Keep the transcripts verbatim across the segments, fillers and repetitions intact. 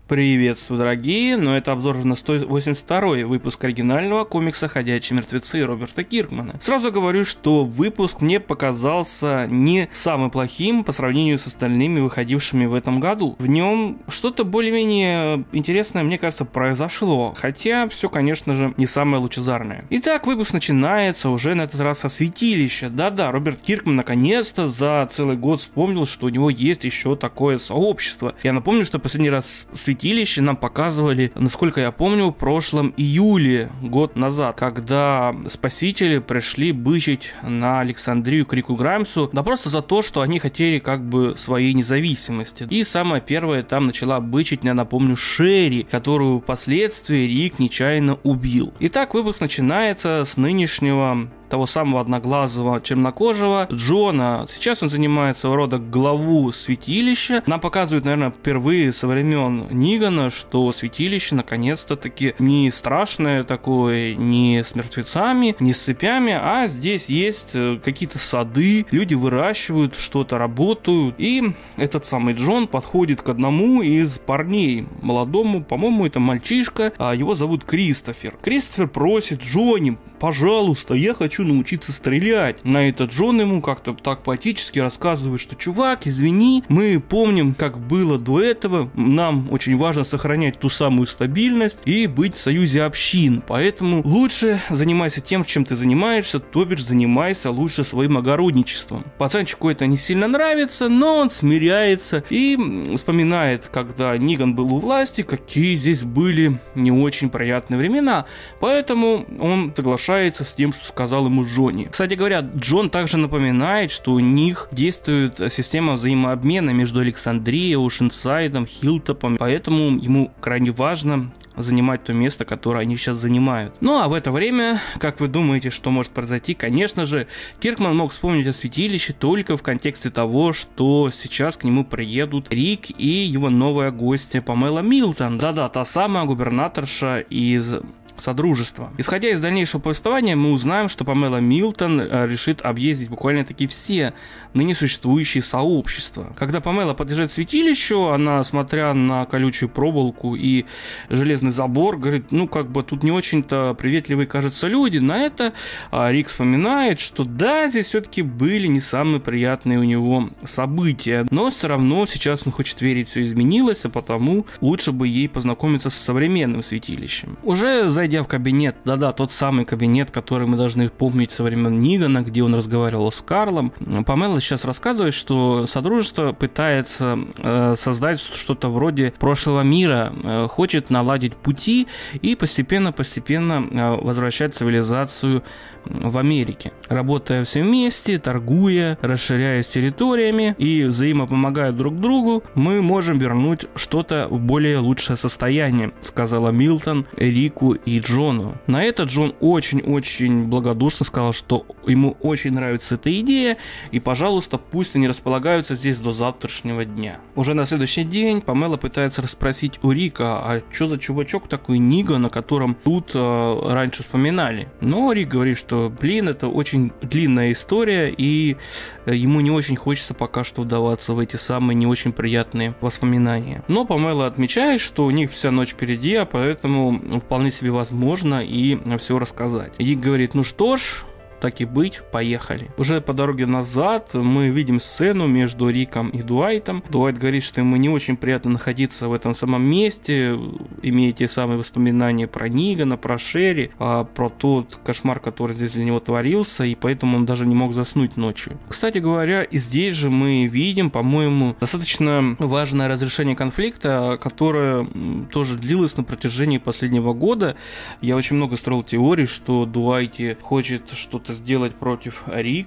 Приветствую, дорогие, но это обзор на сто восемьдесят второй выпуск оригинального комикса «Ходячие мертвецы» Роберта Киркмана. Сразу говорю, что выпуск мне показался не самым плохим по сравнению с остальными выходившими в этом году. В нем что-то более-менее интересное, мне кажется, произошло, хотя все, конечно же, не самое лучезарное. Итак, выпуск начинается уже на этот раз со святилища. Да-да, Роберт Киркман наконец-то за целый год вспомнил, что у него есть еще такое сообщество. Я напомню, что последний раз святилище Святилище нам показывали, насколько я помню, в прошлом июле, год назад, когда спасители пришли бычить на Александрию к Рику Граймсу, да просто за то, что они хотели как бы своей независимости. И самое первое там начала бычить, я напомню, Шерри, которую впоследствии Рик нечаянно убил. Итак, выпуск начинается с нынешнего того самого одноглазого чернокожего Джона. Сейчас он занимает своего рода главу святилища. Нам показывают, наверное, впервые со времен Нигана, что святилище наконец-то таки не страшное такое, не с мертвецами, не с цепями, а здесь есть какие-то сады, люди выращивают, что-то работают. И этот самый Джон подходит к одному из парней, молодому, по-моему, это мальчишка, а его зовут Кристофер. Кристофер просит: Джонни, пожалуйста, я хочу научиться стрелять. На это Джон ему как-то так поэтически рассказывает, что: чувак, извини, мы помним, как было до этого, нам очень важно сохранять ту самую стабильность и быть в союзе общин, поэтому лучше занимайся тем, чем ты занимаешься, то бишь занимайся лучше своим огородничеством. Пацанчику это не сильно нравится, но он смиряется и вспоминает, когда Ниган был у власти, какие здесь были не очень приятные времена, поэтому он соглашается с тем, что сказал ему Джонни. Кстати говоря, Джон также напоминает, что у них действует система взаимообмена между Александрией, Оушенсайдом, Хиллтопом, поэтому ему крайне важно занимать то место, которое они сейчас занимают. Ну а в это время, как вы думаете, что может произойти? Конечно же, Киркман мог вспомнить о святилище только в контексте того, что сейчас к нему приедут Рик и его новая гостья Памела Милтон. Да-да, та самая губернаторша из Содружества. Исходя из дальнейшего повествования, мы узнаем, что Памела Милтон решит объездить буквально-таки все ныне существующие сообщества. Когда Памела подъезжает к святилищу, она, смотря на колючую проволоку и железный забор, говорит: ну, как бы тут не очень-то приветливые, кажутся, люди. На это Рик вспоминает, что да, здесь все-таки были не самые приятные у него события, но все равно сейчас он хочет верить, все изменилось, а потому лучше бы ей познакомиться с современным святилищем. Уже за Зайдя в кабинет, да-да, тот самый кабинет, который мы должны помнить со времен Нигана, где он разговаривал с Карлом, Памела сейчас рассказывает, что Содружество пытается э, создать что-то вроде прошлого мира, э, хочет наладить пути и постепенно-постепенно э, возвращать цивилизацию в Америке. Работая все вместе, торгуя, расширяясь территориями и взаимопомогая друг другу, мы можем вернуть что-то в более лучшее состояние, сказала Милтон Рику и Джону. На это Джон очень-очень благодушно сказал, что ему очень нравится эта идея, и, пожалуйста, пусть они располагаются здесь до завтрашнего дня. Уже на следующий день Памела пытается расспросить у Рика, а что за чувачок такой Ниган, о котором тут э, раньше вспоминали. Но Рик говорит, что, блин, это очень длинная история, и ему не очень хочется пока что вдаваться в эти самые не очень приятные воспоминания. Но Памела отмечает, что у них вся ночь впереди, а поэтому вполне себе возможно и все рассказать. И Рик говорит: ну что ж, так и быть, поехали. Уже по дороге назад мы видим сцену между Риком и Дуайтом. Дуайт говорит, что ему не очень приятно находиться в этом самом месте, имея те самые воспоминания про Нигана, про Шерри, а про тот кошмар, который здесь для него творился, и поэтому он даже не мог заснуть ночью. Кстати говоря, и здесь же мы видим, по-моему, достаточно важное разрешение конфликта, которое тоже длилось на протяжении последнего года. Я очень много строил теорий, что Дуайти хочет что-то сделать против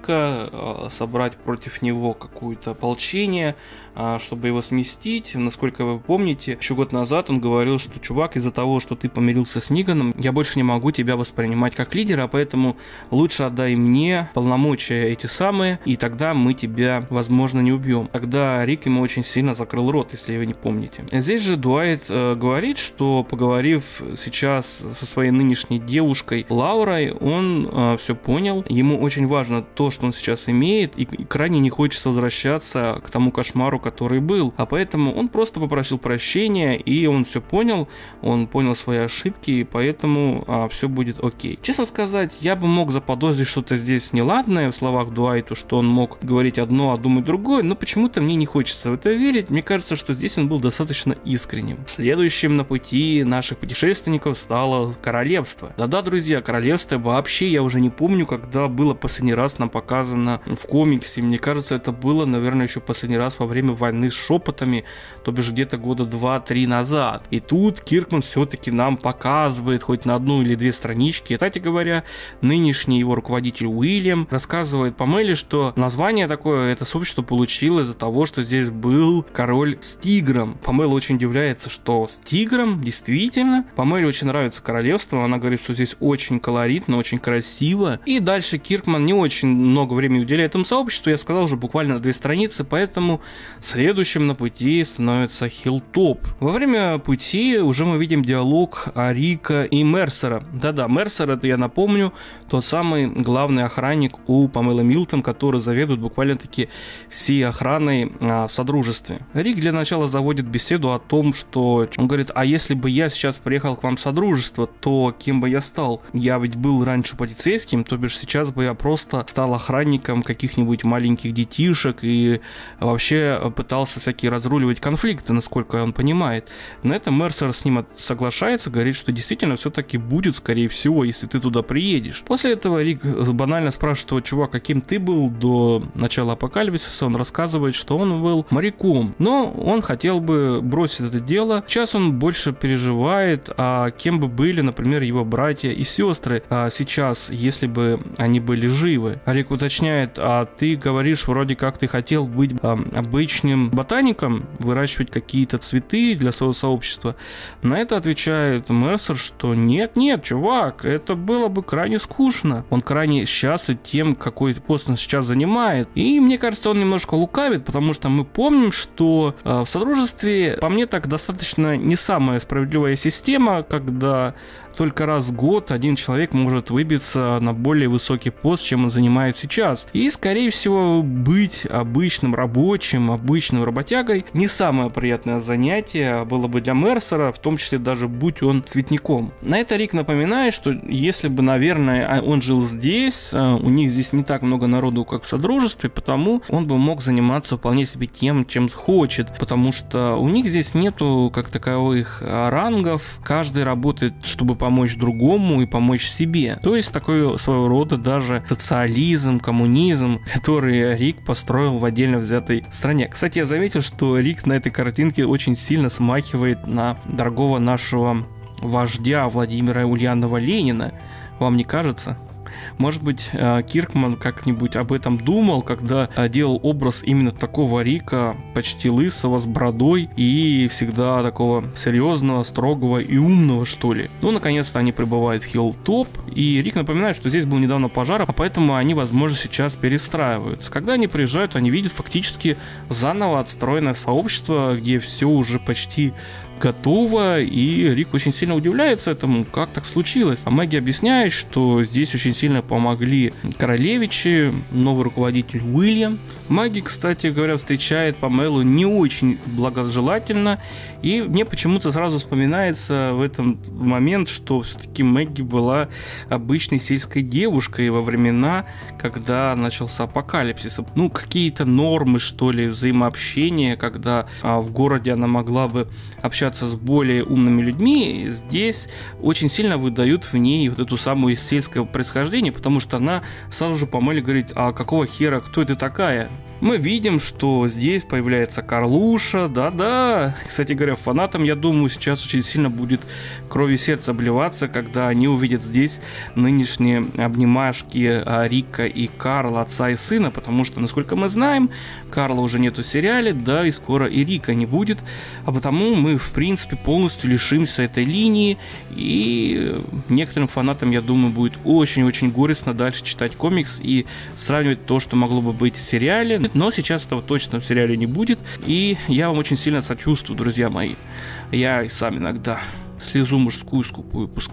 Рика, собрать против него какое-то ополчение, чтобы его сместить. Насколько вы помните, еще год назад он говорил, что: чувак, из-за того, что ты помирился с Ниганом, я больше не могу тебя воспринимать как лидера, поэтому лучше отдай мне полномочия эти самые, и тогда мы тебя, возможно, не убьем. Тогда Рик ему очень сильно закрыл рот, если вы не помните. Здесь же Дуайт э, говорит, что, поговорив сейчас со своей нынешней девушкой Лаурой, он э, все понял, понял. Ему очень важно то, что он сейчас имеет, и крайне не хочется возвращаться к тому кошмару, который был. А поэтому он просто попросил прощения, и он все понял, он понял свои ошибки, и поэтому а, все будет окей. Честно сказать, я бы мог заподозрить что-то здесь неладное в словах Дуайта, что он мог говорить одно, а думать другое, но почему-то мне не хочется в это верить. Мне кажется, что здесь он был достаточно искренним. Следующим на пути наших путешественников стало королевство. Да-да, друзья, королевство вообще я уже не помню, когда было последний раз нам показано в комиксе. Мне кажется, это было, наверное, еще последний раз во время войны с шепотами, то бишь где-то года два-три назад. И тут Киркман все-таки нам показывает хоть на одну или две странички. Кстати говоря, нынешний его руководитель Уильям рассказывает Памеле, что название такое это сообщество получило из-за того, что здесь был король с тигром. Памела очень удивляется, что с тигром, действительно. Памеле очень нравится королевство, она говорит, что здесь очень колоритно, очень красиво. И дальше Киркман не очень много времени уделяет этому сообществу, я сказал уже буквально на две страницы, поэтому следующим на пути становится Хиллтоп. Во время пути уже мы видим диалог Рика и Мерсера. Да-да, Мерсер, это я напомню, тот самый главный охранник у Памелы Милтон, который заведует буквально-таки всей охраной а, в Содружестве. Рик для начала заводит беседу о том, что он говорит, а если бы я сейчас приехал к вам в Содружество, то кем бы я стал? Я ведь был раньше полицейским, то бишь сейчас бы я просто стал охранником каких-нибудь маленьких детишек и вообще пытался всякие разруливать конфликты, насколько он понимает. На это Мерсер с ним соглашается, говорит, что действительно все-таки будет, скорее всего, если ты туда приедешь. После этого Рик банально спрашивает, чувак, каким ты был до начала апокалипсиса? Он рассказывает, что он был моряком, но он хотел бы бросить это дело. Сейчас он больше переживает, а кем бы были, например, его братья и сестры а сейчас, если бы они были живы. Рик уточняет, а ты говоришь, вроде как ты хотел быть а, обычным ботаником, выращивать какие-то цветы для своего сообщества. На это отвечает Мерсер, что нет, нет, чувак, это было бы крайне скучно. Он крайне счастлив тем, какой пост он сейчас занимает. И мне кажется, он немножко лукавит, потому что мы помним, что э, в Содружестве, по мне, так достаточно не самая справедливая система, когда только раз в год один человек может выбиться на более высокий пост, чем он занимает сейчас. И, скорее всего, быть обычным рабочим, обычным работягой не самое приятное занятие было бы для Мерсера, в том числе даже будь он цветником. На это Рик напоминает, что если бы, наверное, он жил здесь, у них здесь не так много народу, как в Содружестве, потому он бы мог заниматься вполне себе тем, чем хочет, потому что у них здесь нету как таковых рангов, каждый работает, чтобы помочь другому и помочь себе. То есть такой своего рода даже социализм, коммунизм, который Рик построил в отдельно взятой стране. Кстати, я заметил, что Рик на этой картинке очень сильно смахивает на дорогого нашего вождя Владимира Ульянова Ленина. Вам не кажется? Может быть, Киркман как-нибудь об этом думал, когда делал образ именно такого Рика, почти лысого, с бородой и всегда такого серьезного, строгого и умного, что ли. Ну, наконец-то они прибывают в Хиллтоп, и Рик напоминает, что здесь был недавно пожар, а поэтому они, возможно, сейчас перестраиваются. Когда они приезжают, они видят фактически заново отстроенное сообщество, где все уже почти готово, и Рик очень сильно удивляется этому, как так случилось. А Мэгги объясняет, что здесь очень сильно помогли королевичи, новый руководитель Уильям. Мэгги, кстати говоря, встречает Памелу не очень благожелательно, и мне почему-то сразу вспоминается в этом момент, что все-таки Мэгги была обычной сельской девушкой во времена, когда начался апокалипсис. Ну, какие-то нормы, что ли, взаимообщения, когда а, в городе она могла бы общаться с более умными людьми, здесь очень сильно выдают в ней вот эту самую сельское происхождение, потому что она сразу же Памеле говорит, а какого хера, кто это такая? Мы видим, что здесь появляется Карлуша, да-да. Кстати говоря, фанатам, я думаю, сейчас очень сильно будет кровью сердца обливаться, когда они увидят здесь нынешние обнимашки Рика и Карла, отца и сына, потому что, насколько мы знаем, Карла уже нету в сериале, да, и скоро и Рика не будет, а потому мы, в принципе, полностью лишимся этой линии, и некоторым фанатам, я думаю, будет очень-очень горестно дальше читать комикс и сравнивать то, что могло бы быть в сериале. Но сейчас этого точно в сериале не будет. И я вам очень сильно сочувствую, друзья мои. Я и сам иногда слезу мужскую скупую пускаю.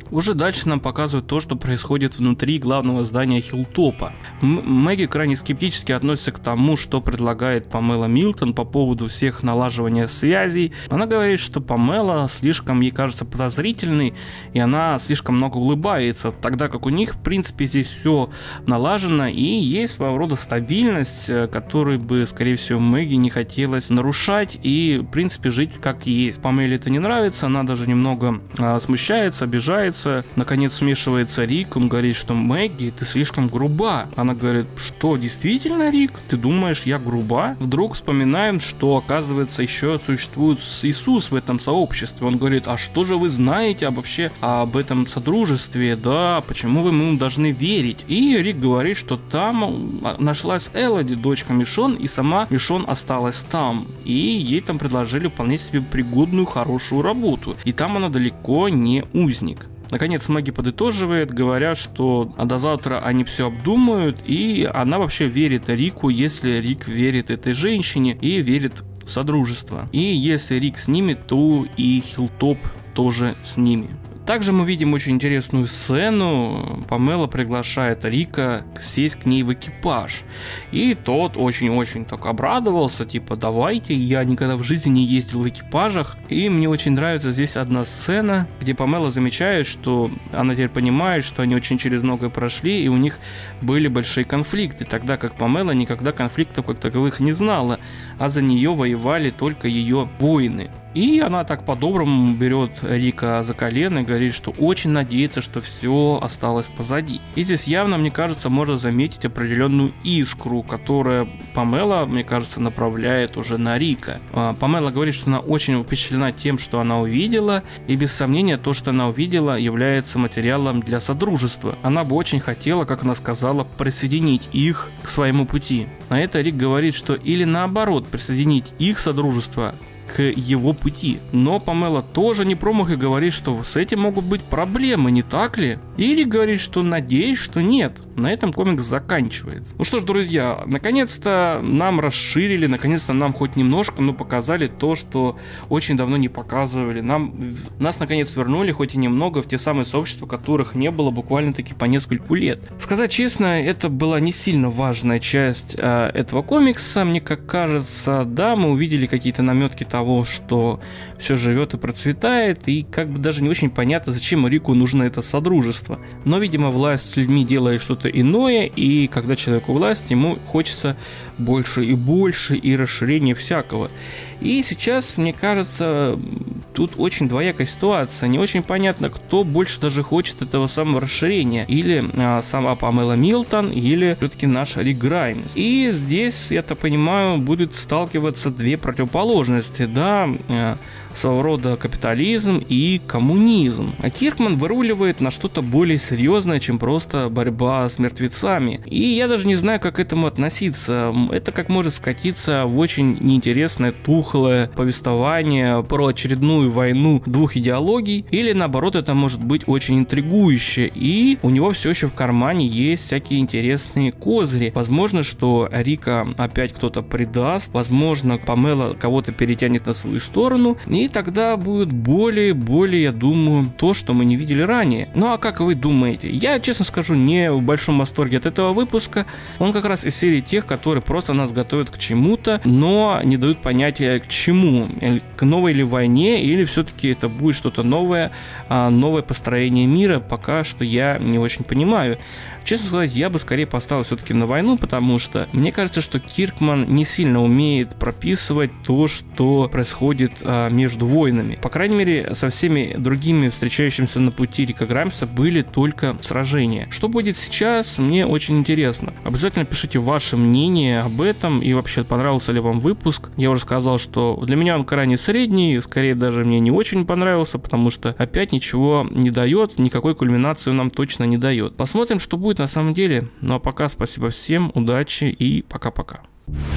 Уже дальше нам показывают то, что происходит внутри главного здания Хиллтопа. Мэгги крайне скептически относится к тому, что предлагает Памела Милтон по поводу всех налаживания связей. Она говорит, что Памела слишком, ей кажется, подозрительной, и она слишком много улыбается, тогда как у них, в принципе, здесь все налажено, и есть своего рода стабильность, которую бы, скорее всего, Мэгги не хотелось нарушать, и, в принципе, жить как есть. Памеле это не нравится, она даже немного а, смущается, обижается. Наконец вмешивается Рик, он говорит, что Мэгги, ты слишком груба. Она говорит, что действительно, Рик, ты думаешь, я груба? Вдруг вспоминаем, что, оказывается, еще существует Иисус в этом сообществе. Он говорит, а что же вы знаете об, вообще об этом содружестве? Да, почему вы ему должны верить? И Рик говорит, что там нашлась Элоди, дочка Мишон, и сама Мишон осталась там. И ей там предложили вполне себе пригодную, хорошую работу. И там она далеко не узник. Наконец Мэгги подытоживает, говоря, что а до завтра они все обдумают, и она вообще верит Рику, если Рик верит этой женщине и верит в содружество. И если Рик с ними, то и Хиллтоп тоже с ними. Также мы видим очень интересную сцену. Памела приглашает Рика сесть к ней в экипаж. И тот очень-очень так обрадовался, типа, давайте, я никогда в жизни не ездил в экипажах. И мне очень нравится здесь одна сцена, где Памела замечает, что она теперь понимает, что они очень через многое прошли, и у них были большие конфликты, тогда как Памела никогда конфликтов как таковых не знала, а за нее воевали только ее воины. И она так по-доброму берет Рика за колено и говорит, что очень надеется, что все осталось позади. И здесь явно, мне кажется, можно заметить определенную искру, которая Памела, мне кажется, направляет уже на Рика. Памела говорит, что она очень впечатлена тем, что она увидела, и без сомнения то, что она увидела, является материалом для содружества. Она бы очень хотела, как она сказала, присоединить их к своему пути. На это Рик говорит, что или наоборот, присоединить их содружество к его пути. Но Памела тоже не промах и говорит, что с этим могут быть проблемы, не так ли? Или говорит, что надеюсь, что нет. На этом комикс заканчивается. Ну что ж, друзья, наконец-то нам расширили, наконец-то нам хоть немножко, но показали то, что очень давно не показывали. Нам, нас наконец вернули, хоть и немного, в те самые сообщества, которых не было буквально-таки по нескольку лет. Сказать честно, это была не сильно важная часть э, этого комикса, мне как кажется. Да, мы увидели какие-то наметки того, что все живет и процветает, и как бы даже не очень понятно, зачем Рику нужно это содружество. Но, видимо, власть с людьми делает что-то иное, и когда человеку власть, ему хочется больше и больше, и расширения всякого. И сейчас, мне кажется, тут очень двоякая ситуация. Не очень понятно, кто больше даже хочет этого самого расширения. Или а, сама Памела Милтон, или все-таки наш Рик Граймс. И здесь, я-то понимаю, будут сталкиваться две противоположности. Да, а, своего рода капитализм и коммунизм. А Киркман выруливает на что-то более серьезное, чем просто борьба с мертвецами. И я даже не знаю, как к этому относиться. Это как может скатиться в очень неинтересное, тухлое повествование про очередную войну двух идеологий, или наоборот, это может быть очень интригующе, и у него все еще в кармане есть всякие интересные козыри. Возможно, что Рика опять кто-то предаст, возможно, Памела кого-то перетянет на свою сторону, и тогда будет более-более, я думаю, то, что мы не видели ранее. Ну а как вы думаете? Я, честно скажу, не в большом восторге от этого выпуска. Он как раз из серии тех, которые просто нас готовят к чему-то, но не дают понятия к чему. К новой ли войне, или все-таки это будет что-то новое, новое построение мира, пока что я не очень понимаю. Честно сказать, я бы скорее поставил все-таки на войну, потому что мне кажется, что Киркман не сильно умеет прописывать то, что происходит а, между войнами. По крайней мере, со всеми другими встречающимися на пути Рика Граймса были только сражения. Что будет сейчас, мне очень интересно. Обязательно пишите ваше мнение об этом, и вообще, понравился ли вам выпуск. Я уже сказал, что для меня он крайне средний, скорее даже мне не очень понравился, потому что опять ничего не дает, никакой кульминации нам точно не дает. Посмотрим, что будет на самом деле. Ну а пока спасибо всем, удачи и пока-пока.